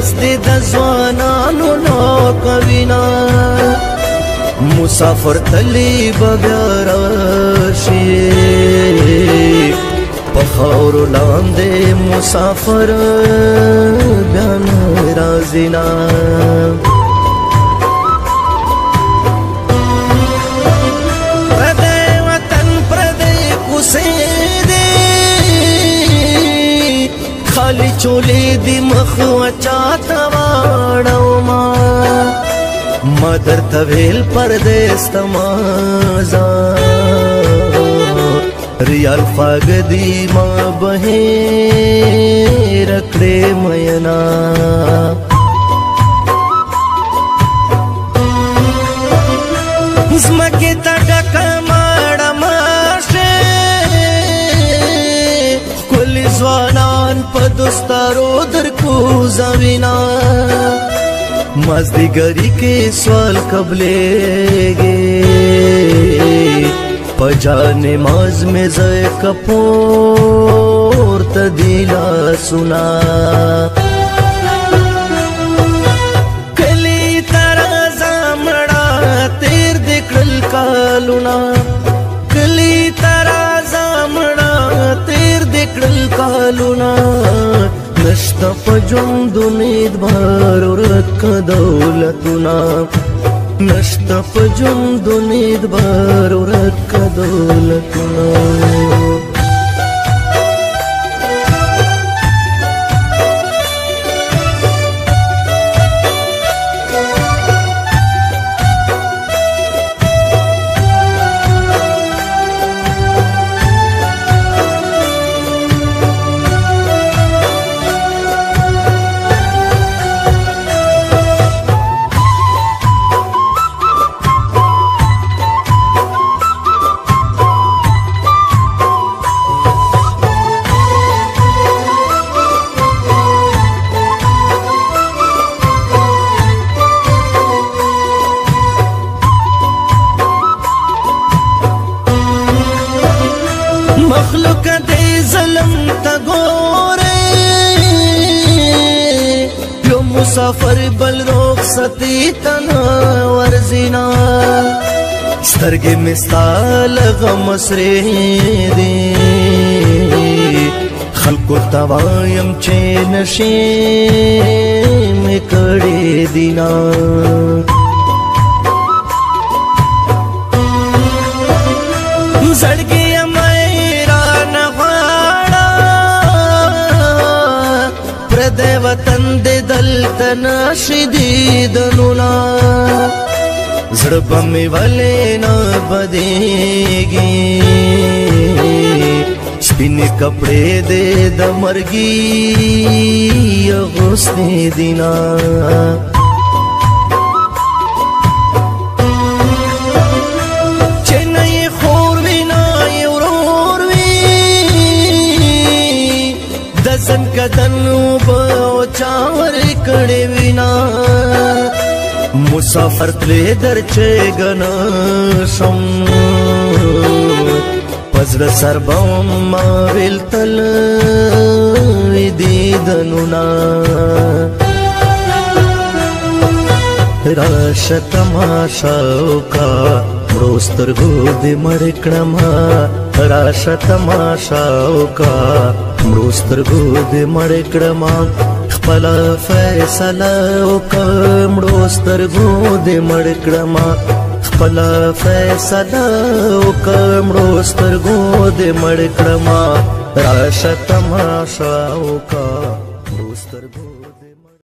مزد د ځوانانو ناکوینا مسافر تلی بیا راشي په خاورو لاندې مسافر بیا نه راځي نه پردی وطن پردی کوڅې دي خالی چولې دي مخ وچاته واړوما ما درته ویل پردیستما ریال خواږه دي ما بهیر کړې مینا زمکې ته ډکه ماړه ماشه ښکلي ځوانان په دستارو در کوزوینا مازدیګری کې سوال قبلېږي په جان نماز میں زه کپور ته دی لاسونه کلی ته راځه مړه تېر دې کړل کالونه کلی ته راځه مړه تېر دې کړل کالونه نشته په ژوند امید بار ورک دولتونه نشته په ژوند امید بار ورک دولتونه مخلوق دې ظلم ته ګورې یو مسافر بل رخصتي ته نه ورځینا سترګې مې ستا له غم سرې دي خلکو ته وایم چې نشې مې کړې دي نه زړګي پردی وطن دې دلته نشي دیدنونه زړه به مې ولې نه بدېږي سپینې کپړې دې د مرګي اغوستې دي نه چې نه یې خور وي نه یې ورور وي د زنکدن چاور کړي وینا مسافر تلې درچې غنا شم پزړه سربم ما ویل تل دیدنونا راشه تماشا کا مروسترګو دې مړ کړم راشه تماشا کا مروسترګو دې مړ کړم خپل فیصله وکړم مروسترګو دې مړ کړم خپل فیصله وکړم مروسترګو دې مړ کړم راشه تماشا کا مروسترګو